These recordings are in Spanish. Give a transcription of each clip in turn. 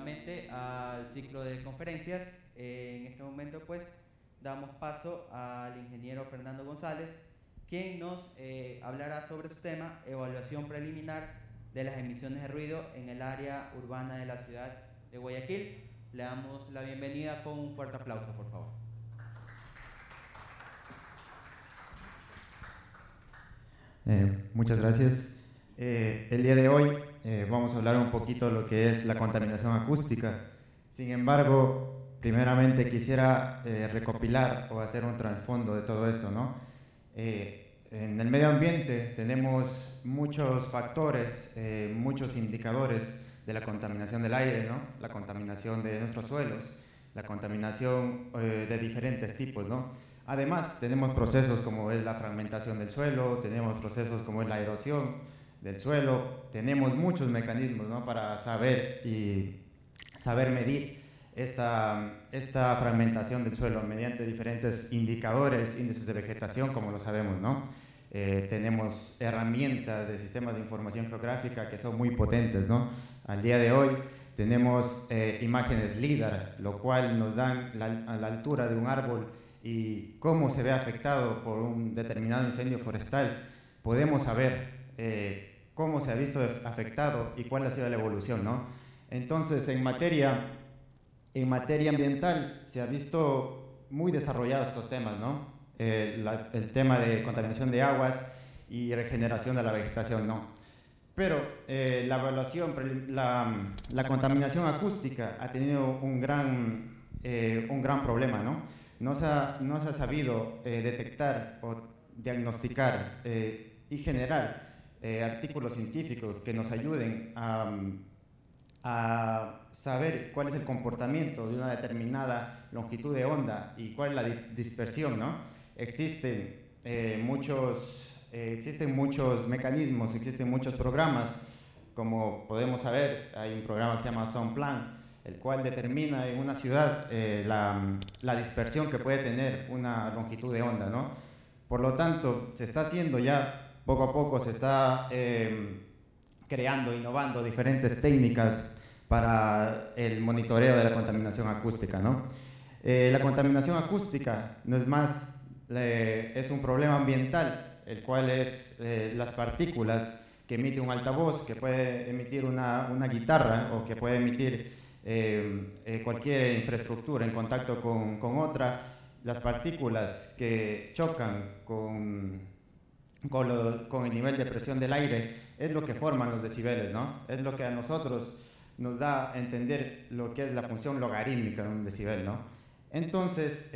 nuevamente al ciclo de conferencias. En este momento pues damos paso al ingeniero Fernando González, quien nos hablará sobre su tema, evaluación preliminar de las emisiones de ruido en el área urbana de la ciudad de Guayaquil. Le damos la bienvenida con un fuerte aplauso, por favor. Muchas gracias. El día de hoy vamos a hablar un poquito de lo que es la contaminación acústica. Sin embargo, primeramente quisiera recopilar o hacer un trasfondo de todo esto, ¿no? En el medio ambiente tenemos muchos factores, muchos indicadores de la contaminación del aire, ¿no? La contaminación de nuestros suelos, la contaminación de diferentes tipos, ¿no? Además, tenemos procesos como es la fragmentación del suelo, tenemos procesos como es la erosión del suelo, tenemos muchos mecanismos, ¿no?, para saber medir esta fragmentación del suelo mediante diferentes indicadores, índices de vegetación, como lo sabemos, ¿no? Tenemos herramientas de sistemas de información geográfica que son muy potentes, ¿no? Al día de hoy tenemos imágenes LIDAR, lo cual nos dan a la altura de un árbol y cómo se ve afectado por un determinado incendio forestal. Podemos saber cómo se ha visto afectado y cuál ha sido la evolución, ¿no? Entonces, en materia ambiental se ha visto muy desarrollados estos temas, ¿no? El tema de contaminación de aguas y regeneración de la vegetación, ¿no? Pero la contaminación acústica ha tenido un gran problema, ¿no? No se ha sabido detectar o diagnosticar y generar artículos científicos que nos ayuden a saber cuál es el comportamiento de una determinada longitud de onda y cuál es la dispersión, ¿no? Existen muchos mecanismos, existen muchos programas, como podemos saber, hay un programa que se llama SoundPlan, el cual determina en una ciudad la dispersión que puede tener una longitud de onda, ¿no? Por lo tanto, se está haciendo ya, poco a poco se está creando, innovando diferentes técnicas para el monitoreo de la contaminación acústica, ¿no? La contaminación acústica no es más, es un problema ambiental, el cual es las partículas que emite un altavoz, que puede emitir una guitarra o que puede emitir cualquier infraestructura en contacto con otra, las partículas que chocan con el nivel de presión del aire es lo que forman los decibeles, ¿no? Es lo que a nosotros nos da a entender lo que es la función logarítmica de un decibel, ¿no? Entonces,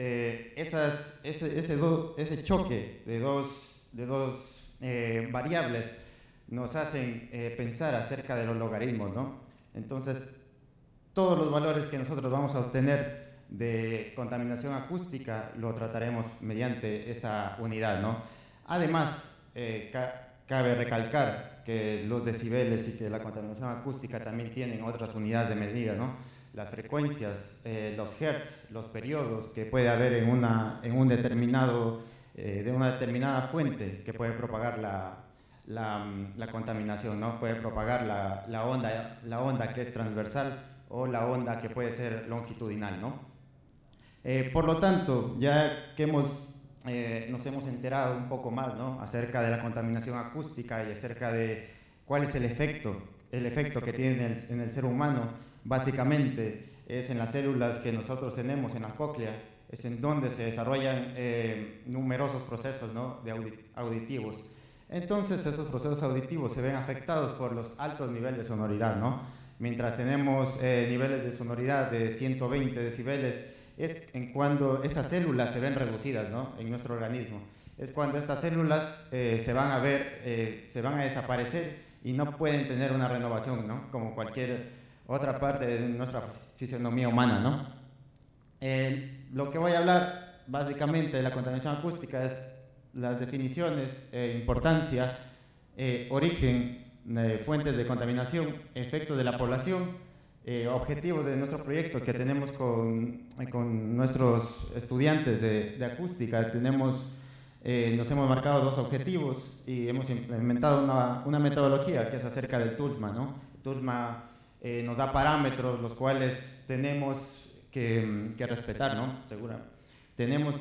ese choque de dos variables nos hacen pensar acerca de los logaritmos, ¿no? Entonces, todos los valores que nosotros vamos a obtener de contaminación acústica lo trataremos mediante esta unidad, ¿no? Además, cabe recalcar que los decibeles y que la contaminación acústica también tienen otras unidades de medida, ¿no? Las frecuencias, los hertz, los periodos que puede haber de una determinada fuente que puede propagar la contaminación, ¿no? Puede propagar la onda que es transversal o la onda que puede ser longitudinal, ¿no? Por lo tanto, ya que nos hemos enterado un poco más, ¿no?, acerca de la contaminación acústica y acerca de cuál es el efecto que tiene en el ser humano, básicamente es en las células que nosotros tenemos en la cóclea, es en donde se desarrollan numerosos procesos, ¿no?, auditivos. Entonces, esos procesos auditivos se ven afectados por los altos niveles de sonoridad, ¿no? Mientras tenemos niveles de sonoridad de 120 decibeles, es en cuando esas células se ven reducidas, ¿no?, en nuestro organismo. Es cuando estas células se van a desaparecer y no pueden tener una renovación, ¿no?, como cualquier otra parte de nuestra fisionomía humana, ¿no? Lo que voy a hablar básicamente de la contaminación acústica es las definiciones, importancia, origen, fuentes de contaminación, efectos de la población, objetivos de nuestro proyecto que tenemos con nuestros estudiantes de acústica. Nos hemos marcado 2 objetivos y hemos implementado una metodología que es acerca del TULSMA, ¿no? TULSMA nos da parámetros los cuales tenemos que respetar, ¿no? Tenemos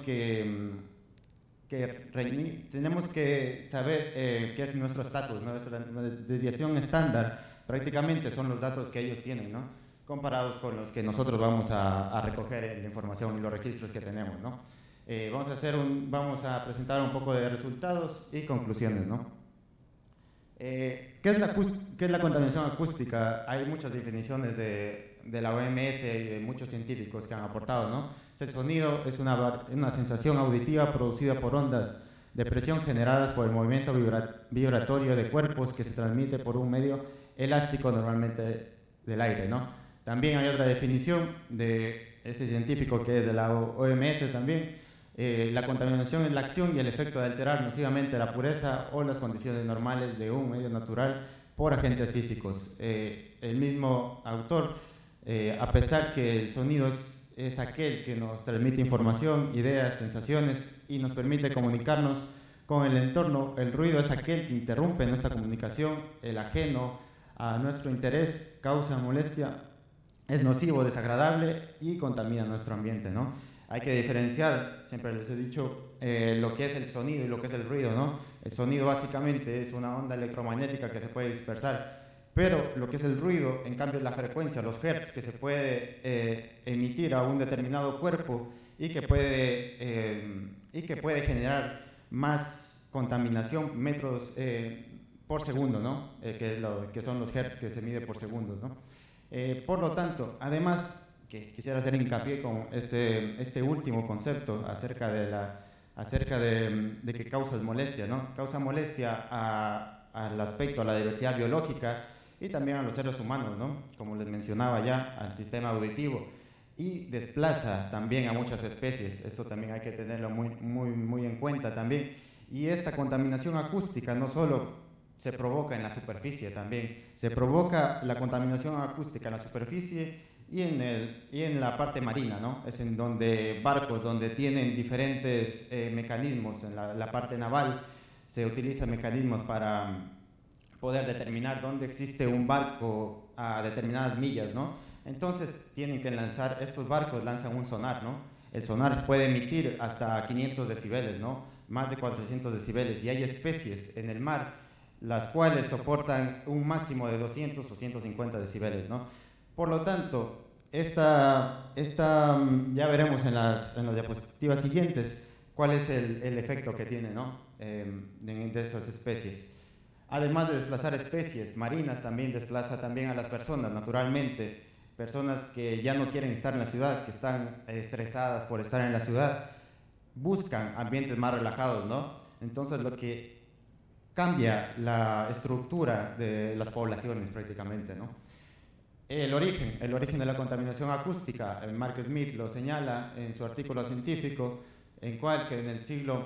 tenemos que saber qué es nuestro estatus, ¿no? Nuestra desviación estándar prácticamente son los datos que ellos tienen, ¿no? Comparados con los que nosotros vamos a recoger en la información y los registros que tenemos, ¿no? Vamos a presentar un poco de resultados y conclusiones, ¿no? ¿Qué es la contaminación acústica? Hay muchas definiciones de la OMS y de muchos científicos que han aportado, ¿no? El sonido es una sensación auditiva producida por ondas de presión generadas por el movimiento vibratorio de cuerpos que se transmite por un medio elástico, normalmente del aire, ¿no? También hay otra definición de este científico que es de la OMS también. La contaminación es la acción y el efecto de alterar nocivamente la pureza o las condiciones normales de un medio natural por agentes físicos. El mismo autor, a pesar que el sonido es aquel que nos transmite información, ideas, sensaciones y nos permite comunicarnos con el entorno, el ruido es aquel que interrumpe nuestra comunicación, el ajeno a nuestro interés, causa molestia, es nocivo, desagradable y contamina nuestro ambiente, ¿no? Hay que diferenciar, siempre les he dicho, lo que es el sonido y lo que es el ruido, ¿no? El sonido básicamente es una onda electromagnética que se puede dispersar, pero lo que es el ruido, en cambio, es la frecuencia, los hertz que se puede emitir a un determinado cuerpo y que puede generar más contaminación, metros por segundo, ¿no? Que son los hertz que se mide por segundo, ¿no? Por lo tanto, además, que quisiera hacer hincapié con este último concepto acerca de que causa molestia, ¿no? Causa molestia al aspecto, a la diversidad biológica y también a los seres humanos, ¿no? Como les mencionaba ya, al sistema auditivo, y desplaza también a muchas especies. Esto también hay que tenerlo muy en cuenta también. Y esta contaminación acústica no solo se provoca en la superficie, también se provoca la contaminación acústica en la superficie y en la parte marina, ¿no? Es en donde barcos, donde tienen diferentes mecanismos, en la parte naval se utilizan mecanismos para poder determinar dónde existe un barco a determinadas millas, ¿no? Entonces tienen que lanzar, estos barcos lanzan un sonar, ¿no? El sonar puede emitir hasta 500 decibeles, ¿no? Más de 400 decibeles, y hay especies en el mar las cuales soportan un máximo de 200 o 150 decibeles, ¿no? Por lo tanto, ya veremos en las diapositivas siguientes cuál es el efecto que tiene, ¿no? De estas especies. Además de desplazar especies marinas, también desplaza también a las personas, naturalmente. Personas que ya no quieren estar en la ciudad, que están estresadas por estar en la ciudad, buscan ambientes más relajados, ¿no? Entonces, lo que cambia la estructura de las poblaciones prácticamente, ¿no? El origen de la contaminación acústica, Mark Smith lo señala en su artículo científico, en cual que en el siglo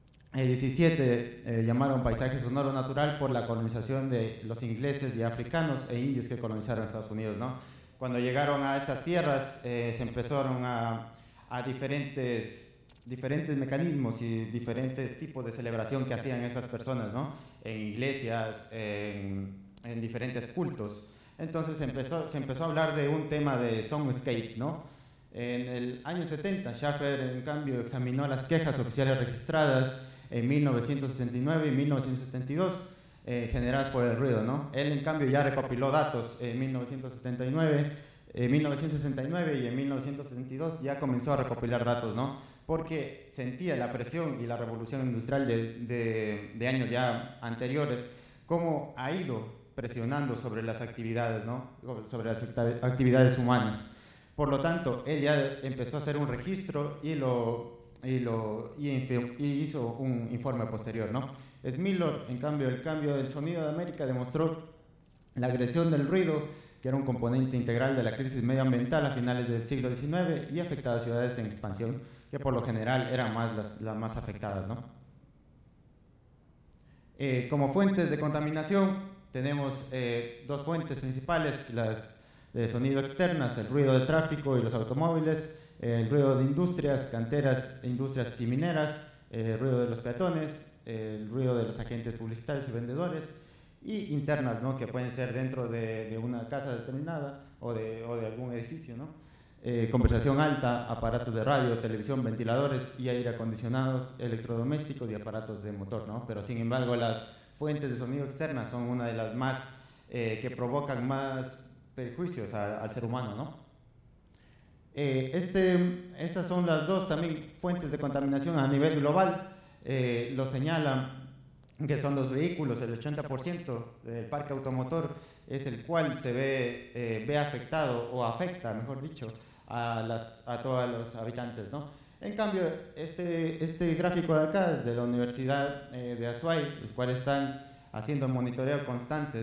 XVII llamaron paisaje sonoro natural por la colonización de los ingleses y africanos e indios que colonizaron Estados Unidos, ¿no? Cuando llegaron a estas tierras se empezaron a diferentes mecanismos y diferentes tipos de celebración que hacían esas personas, ¿no? En iglesias, en diferentes cultos. Entonces se empezó a hablar de un tema de soundscape, ¿no? En el año 70, Schaffer, en cambio, examinó las quejas oficiales registradas en 1969 y 1972, generadas por el ruido, ¿no? Él, en cambio, ya recopiló datos en 1969 y en 1972 ya comenzó a recopilar datos, ¿no? Porque sentía la presión y la revolución industrial de años ya anteriores, cómo ha ido presionando sobre las actividades, ¿no? Sobre las actividades humanas. Por lo tanto, él ya empezó a hacer un registro y hizo un informe posterior, ¿no? Smith, en cambio, el cambio del sonido de América demostró la agresión del ruido, que era un componente integral de la crisis medioambiental a finales del siglo XIX y afectaba a ciudades en expansión, que por lo general eran las más afectadas, ¿no? Como fuentes de contaminación tenemos dos fuentes principales, las de sonido externas, el ruido de tráfico y los automóviles, el ruido de industrias, canteras, industrias y mineras, el ruido de los peatones, el ruido de los agentes publicitarios y vendedores, y internas, ¿no? Que pueden ser dentro de una casa determinada o de algún edificio, ¿no? Conversación alta, aparatos de radio, televisión, ventiladores y aire acondicionados, electrodomésticos y aparatos de motor, ¿no? Pero sin embargo las fuentes de sonido externas son una de las más que provocan más perjuicios al ser humano, ¿no? Estas son las dos también fuentes de contaminación a nivel global. Lo señalan que son los vehículos. El 80% del parque automotor es el cual se ve afectado o afecta, mejor dicho, a todos los habitantes, ¿no? En cambio, este gráfico de acá es de la Universidad de Azuay, el cual están haciendo monitoreo constante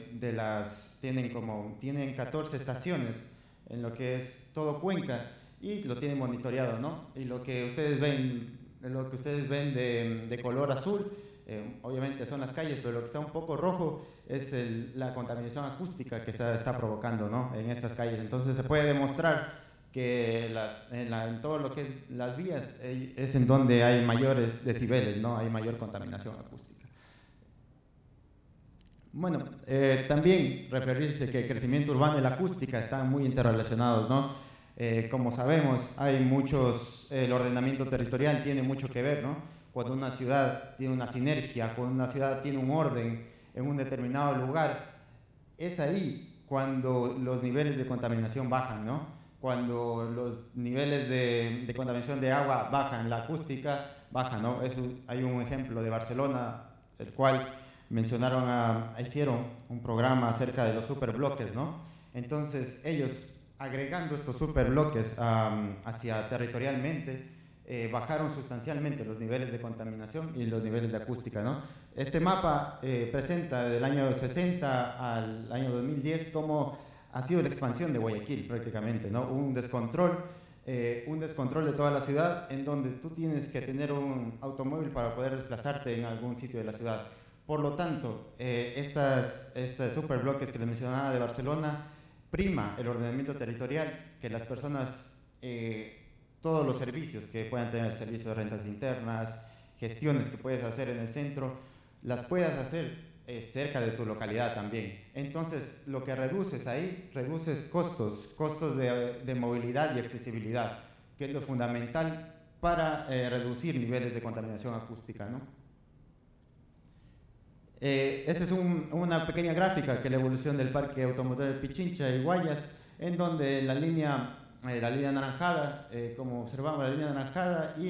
tienen 14 estaciones en lo que es todo Cuenca y lo tienen monitoreado, ¿no? Y lo que ustedes ven de color azul, obviamente son las calles, pero lo que está un poco rojo es la contaminación acústica que está provocando, ¿no? En estas calles. Entonces se puede demostrar que en todo lo que es las vías es en donde hay mayores decibeles, ¿no? Hay mayor contaminación acústica. Bueno, también referirse que el crecimiento urbano y la acústica están muy interrelacionados, ¿no? Como sabemos, el ordenamiento territorial tiene mucho que ver, ¿no? Cuando una ciudad tiene una sinergia, cuando una ciudad tiene un orden en un determinado lugar, es ahí cuando los niveles de contaminación bajan, ¿no? Cuando los niveles de contaminación de agua bajan, la acústica baja, ¿no? Hay un ejemplo de Barcelona, el cual hicieron un programa acerca de los superbloques, ¿no? Entonces ellos, agregando estos superbloques hacia territorialmente, bajaron sustancialmente los niveles de contaminación y los niveles de acústica, ¿no? Este mapa presenta del año 60 al año 2010 cómo ha sido la expansión de Guayaquil prácticamente, ¿no? Un descontrol de toda la ciudad en donde tú tienes que tener un automóvil para poder desplazarte en algún sitio de la ciudad. Por lo tanto, estos superbloques que les mencionaba de Barcelona, prima el ordenamiento territorial, que las personas, todos los servicios que puedan tener, servicios de rentas internas, gestiones que puedes hacer en el centro, las puedas hacer cerca de tu localidad también. Entonces, lo que reduces costos de movilidad y accesibilidad, que es lo fundamental para reducir niveles de contaminación acústica, ¿no? Esta es una pequeña gráfica que es la evolución del parque automotor de Pichincha y Guayas, en donde la línea anaranjada, como observamos, la línea anaranjada y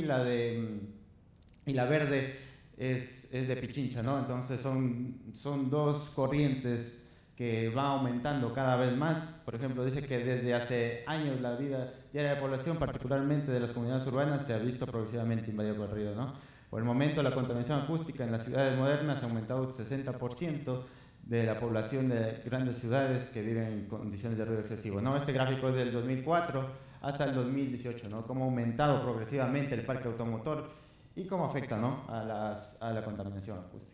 la verde es de Pichincha, ¿no? Entonces son dos corrientes que van aumentando cada vez más. Por ejemplo, dice que desde hace años la vida diaria de la población, particularmente de las comunidades urbanas, se ha visto progresivamente invadida por el río, ¿no? Por el momento, la contaminación acústica en las ciudades modernas ha aumentado un 60% de la población de grandes ciudades que viven en condiciones de ruido excesivo, ¿no? Este gráfico es del 2004 hasta el 2018, ¿no? Cómo ha aumentado progresivamente el parque automotor y cómo afecta, ¿no? a la contaminación acústica.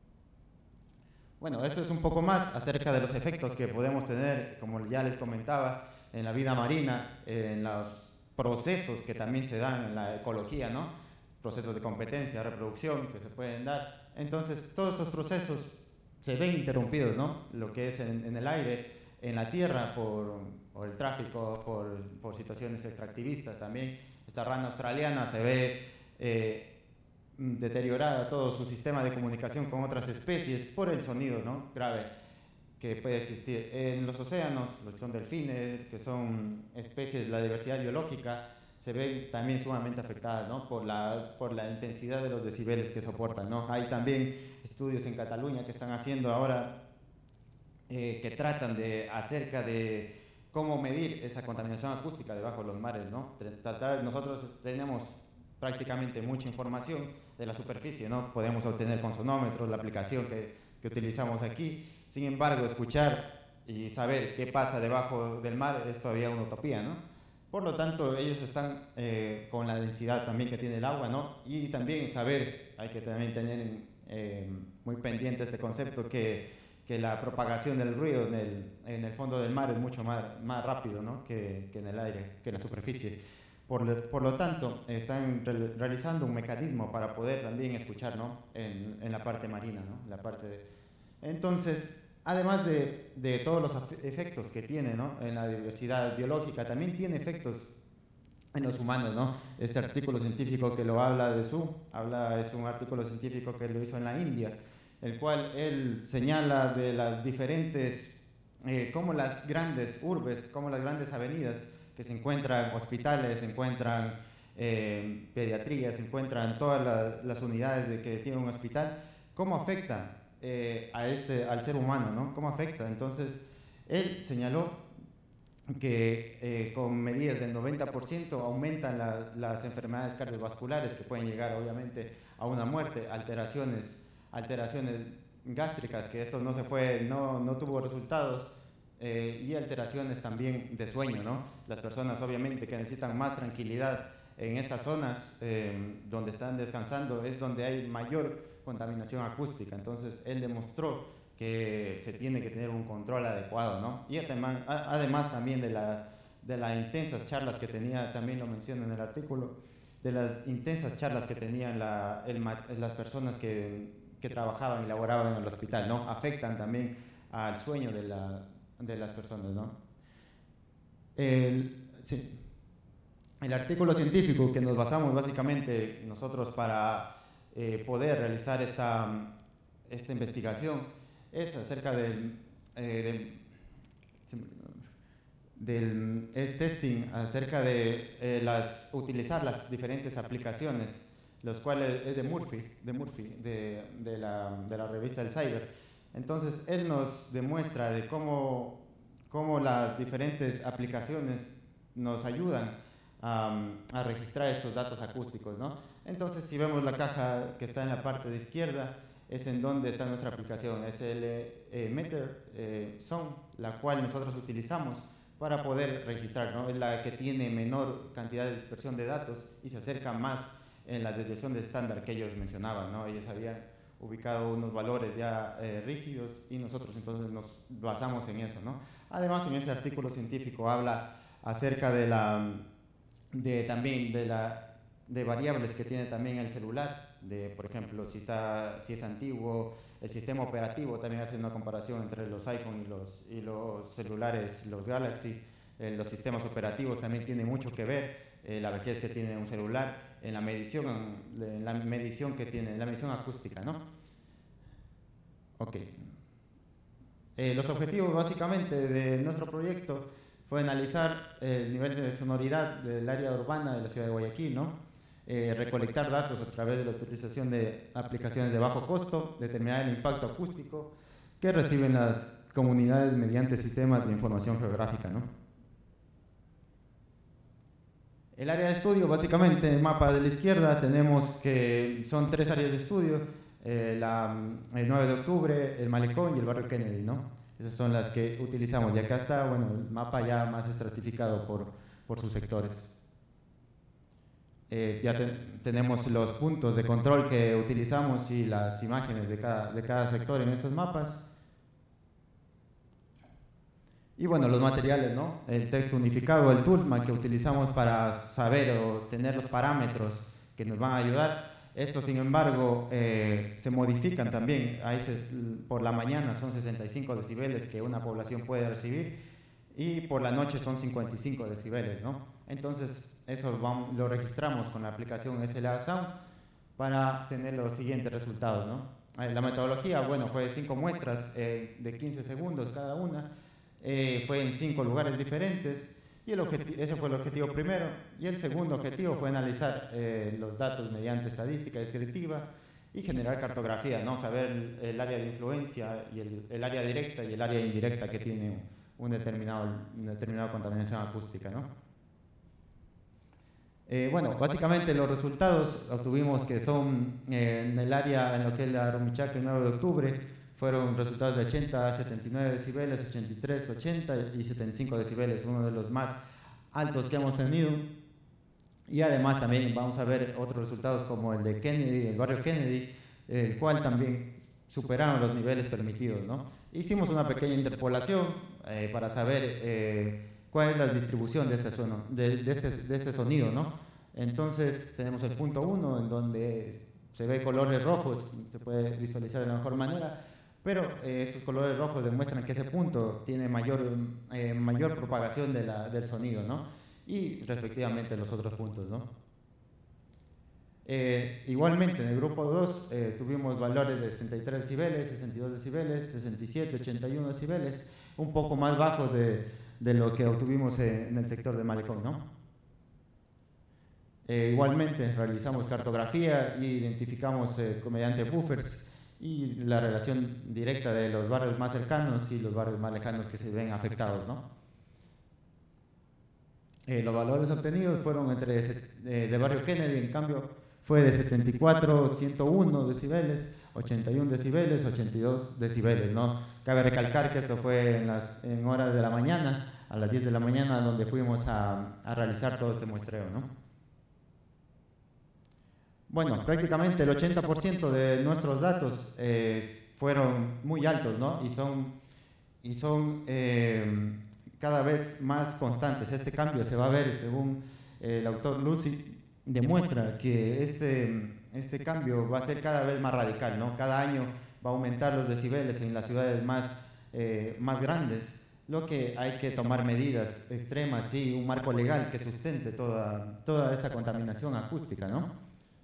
Bueno, esto es un poco más acerca de los efectos que podemos tener, como ya les comentaba, en la vida marina, en los procesos que también se dan en la ecología, ¿no? Procesos de competencia, reproducción que se pueden dar. Entonces, todos estos procesos se ven interrumpidos, ¿no? Lo que es en el aire, en la tierra, por el tráfico, por situaciones extractivistas también. Esta rana australiana se ve deteriorada todo su sistema de comunicación con otras especies por el sonido, ¿no? Grave que puede existir. En los océanos, los que son delfines, que son especies de la diversidad biológica, se ven también sumamente afectadas, ¿no? por la intensidad de los decibeles que soportan, ¿no? Hay también estudios en Cataluña que están haciendo ahora que tratan acerca de cómo medir esa contaminación acústica debajo de los mares, ¿no? Nosotros tenemos prácticamente mucha información de la superficie, ¿no? Podemos obtener con sonómetros, la aplicación que utilizamos aquí. Sin embargo, escuchar y saber qué pasa debajo del mar es todavía una utopía, ¿no? Por lo tanto, ellos están con la densidad también que tiene el agua, ¿no? Y también hay que también tener muy pendiente este concepto que la propagación del ruido en el fondo del mar es mucho más rápido, ¿no? que en el aire, que en la superficie. Por lo tanto, están realizando un mecanismo para poder también escuchar, ¿no? en la parte marina, ¿no? La parte Entonces, además de todos los efectos que tiene, ¿no?, en la diversidad biológica, también tiene efectos en los humanos, ¿no? Este artículo científico que lo habla es un artículo científico que lo hizo en la India, el cual él señala de las diferentes, como las grandes urbes, como las grandes avenidas, que se encuentran hospitales, se encuentran pediatría, se encuentran todas las unidades de que tiene un hospital, cómo afecta al ser humano, ¿no? ¿Cómo afecta? Entonces, él señaló que con medidas del 90% aumentan las enfermedades cardiovasculares que pueden llegar obviamente a una muerte, alteraciones gástricas, que esto no tuvo resultados, y alteraciones también de sueño, ¿no? Las personas obviamente que necesitan más tranquilidad en estas zonas donde están descansando es donde hay mayor contaminación acústica. Entonces él demostró que se tiene que tener un control adecuado, ¿no? Y además también de las intensas charlas que tenía, también lo menciona en el artículo, de las intensas charlas que tenían las personas que trabajaban y laboraban en el hospital, ¿no? Afectan también al sueño de las personas, ¿no? El artículo científico que nos basamos básicamente nosotros para poder realizar esta investigación es acerca es testing acerca de utilizar las diferentes aplicaciones, los cuales es de Murphy, de la revista del Cyber. Entonces él nos demuestra de cómo las diferentes aplicaciones nos ayudan a registrar estos datos acústicos, ¿no? Entonces, si vemos la caja que está en la parte de izquierda, es en donde está nuestra aplicación, es el Meter Zone, la cual nosotros utilizamos para poder registrar, ¿no? Es la que tiene menor cantidad de dispersión de datos y se acerca más en la desviación de estándar que ellos mencionaban, ¿no? Ellos habían ubicado unos valores ya rígidos y nosotros entonces nos basamos en eso, ¿no? Además, en este artículo científico habla acerca de variables que tiene también el celular, por ejemplo, si es antiguo, el sistema operativo, también hace una comparación entre los iPhone y los celulares, los Galaxy. Los sistemas operativos también tienen mucho que ver, la vejez que tiene un celular, en la medición que tiene, en la medición acústica, ¿no? Ok. Los objetivos básicamente de nuestro proyecto fue analizar el nivel de sonoridad del área urbana de la ciudad de Guayaquil, ¿no? Recolectar datos a través de la utilización de aplicaciones de bajo costo, determinar el impacto acústico que reciben las comunidades mediante sistemas de información geográfica, ¿no? El área de estudio, básicamente, en el mapa de la izquierda tenemos que son 3 áreas de estudio, el 9 de octubre, el Malecón y el barrio Kennedy, ¿no? Esas son las que utilizamos y acá está, bueno, el mapa ya más estratificado por sus sectores. Tenemos los puntos de control que utilizamos y las imágenes de cada sector en estos mapas. Y bueno, los materiales, ¿no? El texto unificado, el toolman que utilizamos para saber o tener los parámetros que nos van a ayudar. Estos, sin embargo, se modifican también. Por la mañana son 65 decibeles que una población puede recibir y por la noche son 55 decibeles, ¿no? Entonces, eso lo registramos con la aplicación SLA Sound para tener los siguientes resultados, ¿no? La metodología, bueno, fue 5 muestras de 15 segundos cada una, fue en 5 lugares diferentes y ese fue el objetivo primero. Y el segundo objetivo fue analizar los datos mediante estadística descriptiva y generar cartografía, ¿no? Saber el área de influencia y el área directa y el área indirecta que tiene una determinada contaminación acústica, ¿no? Bueno, básicamente los resultados obtuvimos que son en lo que es la Rumichaca el 9 de octubre, fueron resultados de 80 a 79 decibeles, 83, 80 y 75 decibeles, uno de los más altos que hemos tenido. Y además también vamos a ver otros resultados como el de Kennedy, el barrio Kennedy, el cual también superaron los niveles permitidos, ¿no? Hicimos una pequeña interpolación para saber cuál es la distribución de este sonido, ¿no? Entonces tenemos el punto 1 en donde se ve colores rojos, se puede visualizar de la mejor manera, pero esos colores rojos demuestran que ese punto tiene mayor propagación del sonido, ¿no? Y respectivamente los otros puntos, ¿no? Igualmente, en el grupo 2 tuvimos valores de 63 decibeles, 62 decibeles, 67, 81 decibeles, un poco más bajos de lo que obtuvimos en el sector de Malecón, ¿no? Igualmente, realizamos cartografía e identificamos mediante buffers y la relación directa de los barrios más cercanos y los barrios más lejanos que se ven afectados, ¿no? Los valores obtenidos fueron de barrio Kennedy, en cambio, fue de 74, 101 decibeles, 81 decibeles, 82 decibeles, ¿no? Cabe recalcar que esto fue en horas de la mañana, a las 10 de la mañana, donde fuimos a realizar todo este muestreo, ¿no? Bueno, prácticamente el 80% de nuestros datos fueron muy altos, ¿no? Y son cada vez más constantes. Este cambio se va a ver, según el autor Lucy, demuestra que este cambio va a ser cada vez más radical, ¿no? Cada año va a aumentar los decibeles en las ciudades más grandes, lo que hay que tomar medidas extremas y un marco legal que sustente toda esta contaminación acústica, ¿no?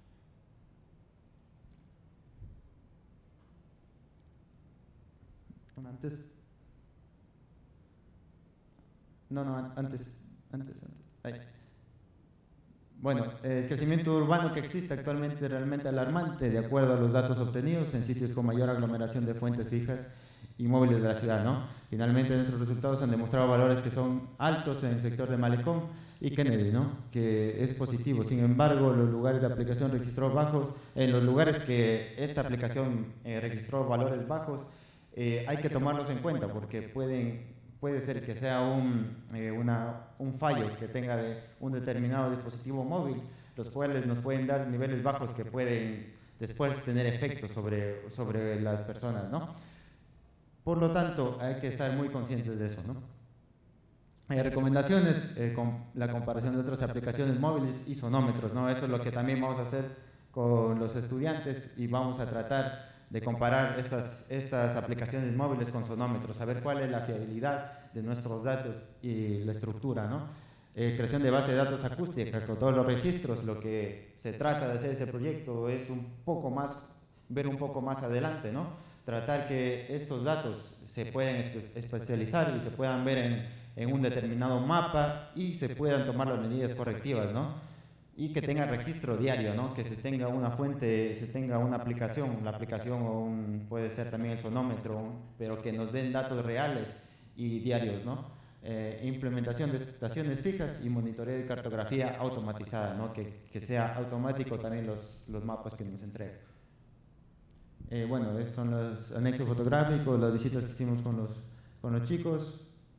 Antes. Ahí. Bueno, el crecimiento urbano que existe actualmente es realmente alarmante, de acuerdo a los datos obtenidos en sitios con mayor aglomeración de fuentes fijas y móviles de la ciudad, ¿no? Finalmente, nuestros resultados han demostrado valores que son altos en el sector de Malecón y Kennedy, ¿no? Que es positivo. Sin embargo, los lugares de aplicación registró bajos, en los lugares que esta aplicación registró valores bajos, hay que tomarlos en cuenta porque puede ser que sea un fallo que tenga de un determinado dispositivo móvil, los cuales nos pueden dar niveles bajos que pueden después tener efectos sobre las personas, ¿no? Por lo tanto, hay que estar muy conscientes de eso, ¿no? Hay recomendaciones con la comparación de otras aplicaciones móviles y sonómetros, ¿no? Eso es lo que también vamos a hacer con los estudiantes y vamos a tratar de comparar estas aplicaciones móviles con sonómetros, saber cuál es la fiabilidad de nuestros datos y la estructura, ¿no? Creación de base de datos acústica con todos los registros. Lo que se trata de hacer este proyecto es ver un poco más adelante, ¿no? Tratar que estos datos se puedan especializar y se puedan ver en un determinado mapa y se puedan tomar las medidas correctivas, ¿no? Y que tenga registro diario, ¿no? Que se tenga una fuente, se tenga una aplicación, la aplicación puede ser también el sonómetro, pero que nos den datos reales y diarios, ¿no? Implementación de estaciones fijas y monitoreo y cartografía automatizada, ¿no? Que sea automático también los mapas que nos entregan. Bueno, esos son los anexos fotográficos, las visitas que hicimos con los chicos.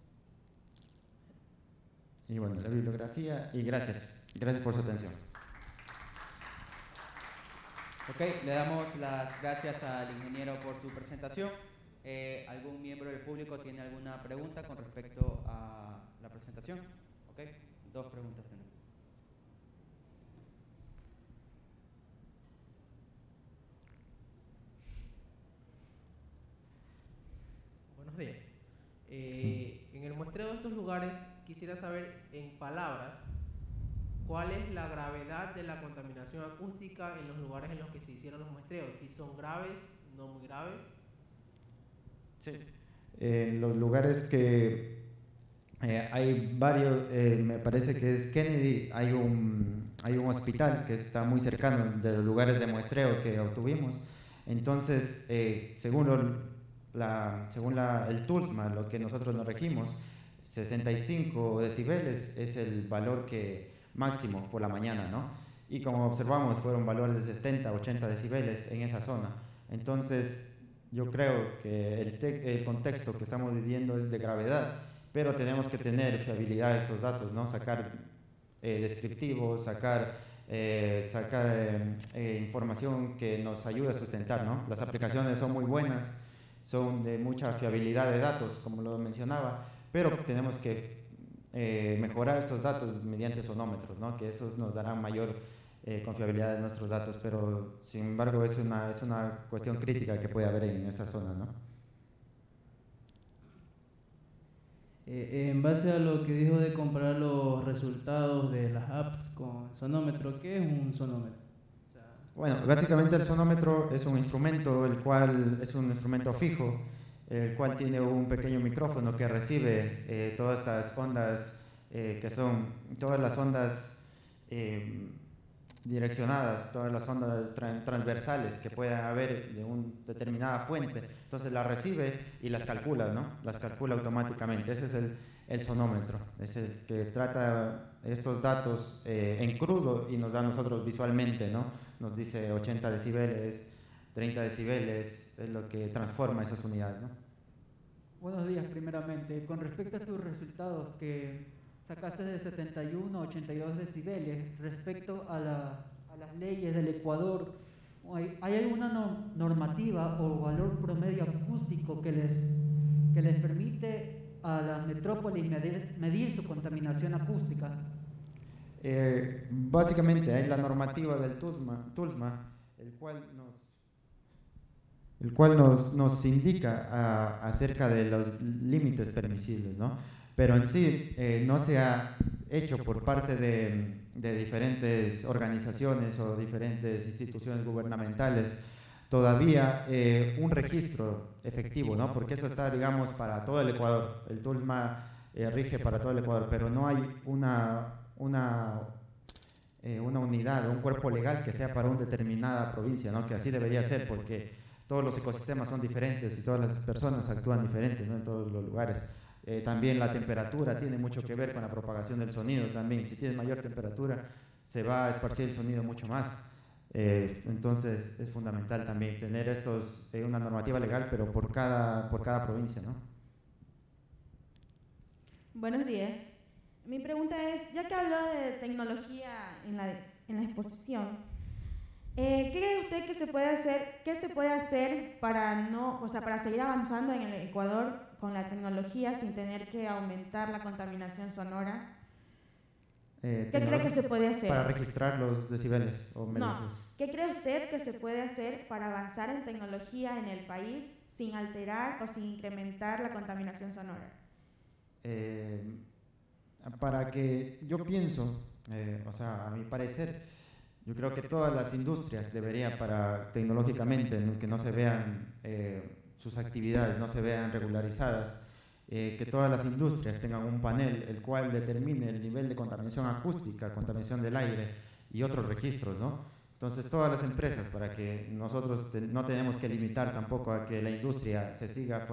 Y bueno, la bibliografía, y gracias por su atención. Ok, le damos las gracias al ingeniero por su presentación. ¿Algún miembro del público tiene alguna pregunta con respecto a la presentación? Ok, 2 preguntas tenemos. Buenos días. En el muestreo de estos lugares quisiera saber en palabras cuál es la gravedad de la contaminación acústica en los lugares en los que se hicieron los muestreos, si son graves, no muy graves. Sí. En los lugares que hay varios, me parece que es Kennedy, hay un hospital que está muy cercano de los lugares de muestreo que obtuvimos. Entonces, según el TULSMA, lo que nosotros nos regimos, 65 decibeles es el valor máximo por la mañana, ¿no? Y como observamos, fueron valores de 70, 80 decibeles en esa zona. Entonces, yo creo que el contexto que estamos viviendo es de gravedad, pero tenemos que tener fiabilidad de estos datos, ¿no? Sacar descriptivos, sacar información que nos ayude a sustentar, ¿no? Las aplicaciones son muy buenas, son de mucha fiabilidad de datos, como lo mencionaba, pero tenemos que mejorar estos datos mediante sonómetros, ¿no? Que esos nos darán mayor confiabilidad de nuestros datos, pero sin embargo es una cuestión crítica que puede haber en esta zona, ¿no? En base a lo que dijo de comparar los resultados de las apps con sonómetro, ¿qué es un sonómetro? O sea, Bueno, básicamente el sonómetro es un instrumento, el cual es un instrumento fijo, el cual tiene un pequeño micrófono que recibe todas estas ondas, que son todas las ondas direccionadas, todas las ondas transversales que pueda haber de una determinada fuente. Entonces las recibe y las calcula, ¿no? Las calcula automáticamente. Ese es el sonómetro, es el que trata estos datos en crudo y nos da a nosotros visualmente, ¿no? Nos dice 80 decibeles, 30 decibeles, es lo que transforma esas unidades, ¿no? Buenos días, primeramente. Con respecto a tus resultados que sacaste de 71 a 82 decibeles, respecto a las leyes del Ecuador, ¿hay alguna normativa o valor promedio acústico que les permite a las metrópolis medir su contaminación acústica? Básicamente hay la normativa del TULSMA, el cual nos indica acerca de los límites permisibles, ¿no? Pero en sí no se ha hecho por parte de diferentes organizaciones o diferentes instituciones gubernamentales todavía un registro efectivo, ¿no? Porque eso está, digamos, para todo el Ecuador. El TULSMA rige para todo el Ecuador, pero no hay una unidad, un cuerpo legal que sea para una determinada provincia, ¿no? Que así debería ser, porque todos los ecosistemas son diferentes y todas las personas actúan diferentes, ¿no? En todos los lugares. También la temperatura tiene mucho que ver con la propagación del sonido también. Si tienes mayor temperatura, se va a esparcir el sonido mucho más. Entonces es fundamental también tener una normativa legal, pero por cada provincia, ¿no? Buenos días. Mi pregunta es, ya que habló de tecnología en la exposición, ¿qué cree usted que se puede hacer, qué se puede hacer para seguir avanzando en el Ecuador con la tecnología sin tener que aumentar la contaminación sonora? ¿Qué cree que se puede hacer? Para registrar los decibeles o mediciones. No, ¿qué cree usted que se puede hacer para avanzar en tecnología en el país sin alterar o sin incrementar la contaminación sonora? Para que yo pienso, o sea, a mi parecer, yo creo que todas las industrias deberían, tecnológicamente, que no se vean sus actividades, no se vean regularizadas, que todas las industrias tengan un panel el cual determine el nivel de contaminación acústica, contaminación del aire y otros registros, ¿no? Entonces todas las empresas, para que nosotros no tenemos que limitar tampoco a que la industria se siga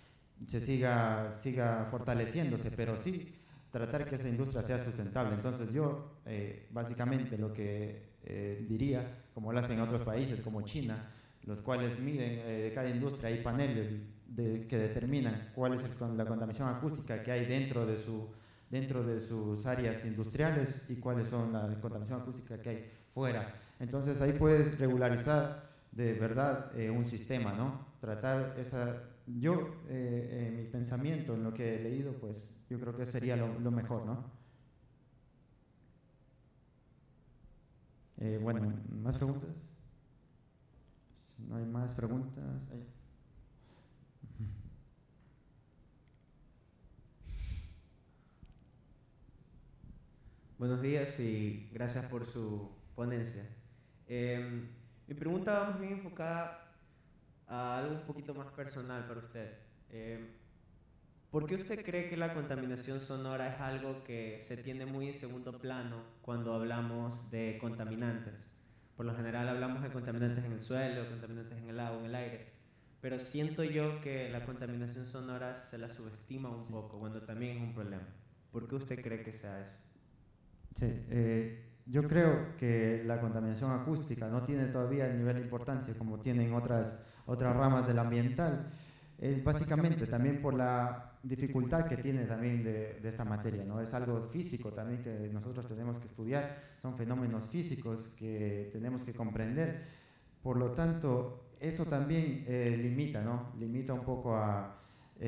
fortaleciéndose, pero sí tratar que esa industria sea sustentable. Entonces yo básicamente lo que diría, como lo hacen en otros países como China, los cuales miden de cada industria, hay paneles que determinan cuál es la contaminación acústica que hay dentro de sus áreas industriales y cuáles son la contaminación acústica que hay fuera. Entonces ahí puedes regularizar de verdad un sistema, ¿no? Tratar mi pensamiento en lo que he leído, pues yo creo que sería lo mejor, ¿no? Bueno, ¿más preguntas? No hay más preguntas. Buenos días y gracias por su ponencia. Mi pregunta va más bien enfocada a algo un poquito más personal para usted. ¿Por qué usted cree que la contaminación sonora es algo que se tiene muy en segundo plano cuando hablamos de contaminantes? Por lo general hablamos de contaminantes en el suelo, contaminantes en el agua, en el aire, pero siento yo que la contaminación sonora se la subestima un poco cuando también es un problema. ¿Por qué usted cree que sea eso? Sí, yo creo que la contaminación acústica no tiene todavía el nivel de importancia como tienen otras ramas del ambiental. Es básicamente también por la dificultad que tiene también de esta materia, ¿no? Es algo físico también que nosotros tenemos que estudiar, son fenómenos físicos que tenemos que comprender. Por lo tanto, eso también limita, ¿no? Limita un poco a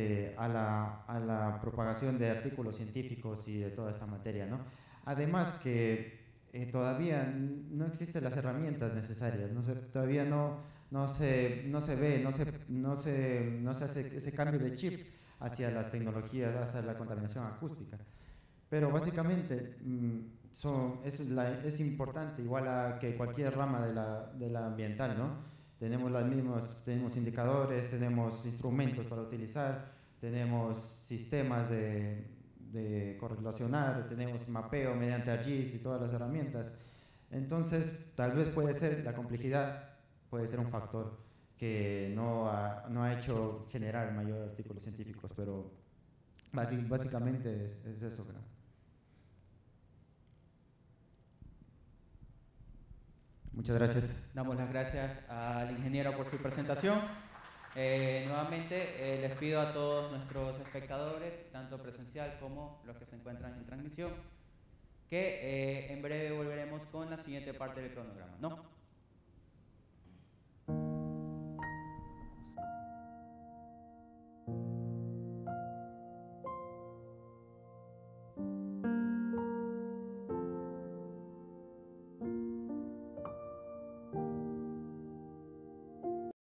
la propagación de artículos científicos y de toda esta materia, ¿no? Además que todavía no existen las herramientas necesarias, todavía no se hace ese cambio de chip hacia las tecnologías, hacia la contaminación acústica. Pero básicamente es importante, igual a que cualquier rama de la ambiental, ¿no? Tenemos indicadores, tenemos instrumentos para utilizar, tenemos sistemas de correlacionar, tenemos mapeo mediante ArcGIS y todas las herramientas. Entonces, tal vez la complejidad puede ser un factor que no ha hecho generar mayor artículos científicos, pero básicamente es eso, creo. Muchas gracias. Damos las gracias al ingeniero por su presentación. Nuevamente les pido a todos nuestros espectadores, tanto presencial como los que se encuentran en transmisión, que en breve volveremos con la siguiente parte del cronograma, ¿no?